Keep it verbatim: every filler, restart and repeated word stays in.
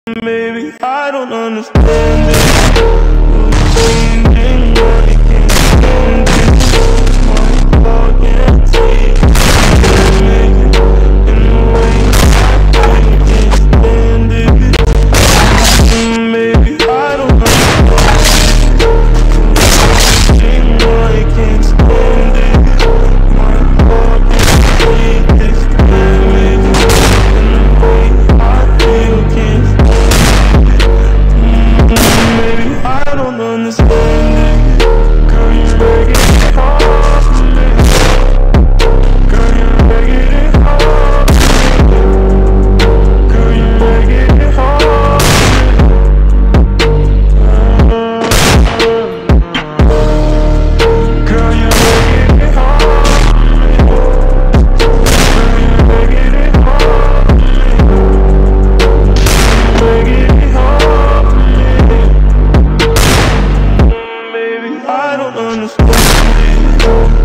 Maybe I don't understand it. You're changing, but I can't stand it. My heart can't take it. You're making in a way I can't stand it. Maybe I don't understand it. You're changing, but I can't stand it. My heart can't take this. You're making in a way I feel can't stand it. Maybe I don't understand it. Girl, you make it hard for me. Girl, you make it hard for me. Girl, you make it hard for me. Girl, you make it hard for me. Girl, you make it hard for me. Make it hard for me. Maybe I don't understand it.